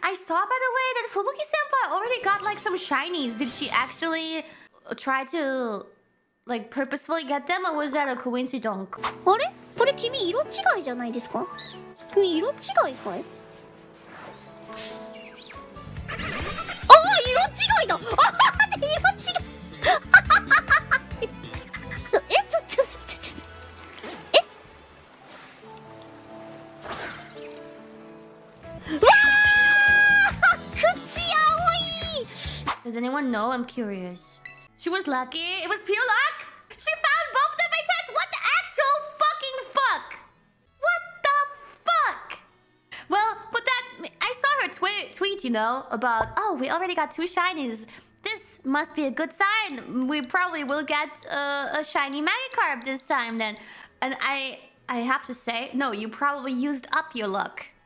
I saw, by the way, that Fubuki-senpai already got like some shinies. Did she actually try to like purposefully get them, or was that a coincidence? あれこれ君色違いじゃないですか君色違いかいああ色違いだああ色違い Does anyone know? I'm curious. She was lucky. It was pure luck. She found both of my chats. What the actual fucking fuck? What the fuck? Well, but that I saw her tweet, you know, about we already got 2 shinies. This must be a good sign. We probably will get a shiny Magikarp this time then. And I have to say, no, you probably used up your luck.